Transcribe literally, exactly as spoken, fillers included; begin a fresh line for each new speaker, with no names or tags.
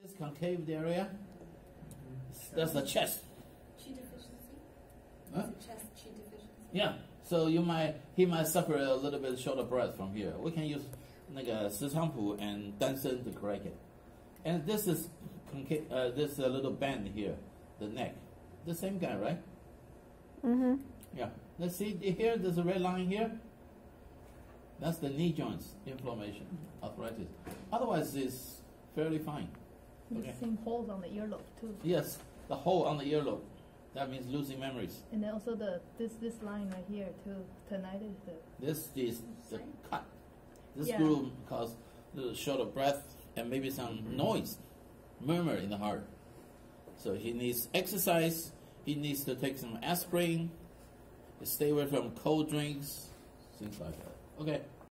This concave area, that's the chest.
Qi deficiency?
Huh?
Is it chest qi deficiency?
Yeah. So you might he might suffer a little bit short of breath from here. We can use 那个石菖蒲 and 丹参 to correct it. And this is concave, uh, this a little bend here, the neck. The same guy, right?
Mm-hmm.
Yeah. Let's see here. There's a red line here. That's the knee joints inflammation, arthritis. Otherwise, it's fairly fine. Okay.
The same holes on the earlobe too.
Yes, the hole on the earlobe. That means losing memories.
And then also the this this line right here too. Tinnitus. The
This is the cut. This
Yeah.
groove causes the short of breath and maybe some noise, murmur in the heart. So he needs exercise. He needs to take some aspirin. Stay away from cold drinks, things like that. Okay.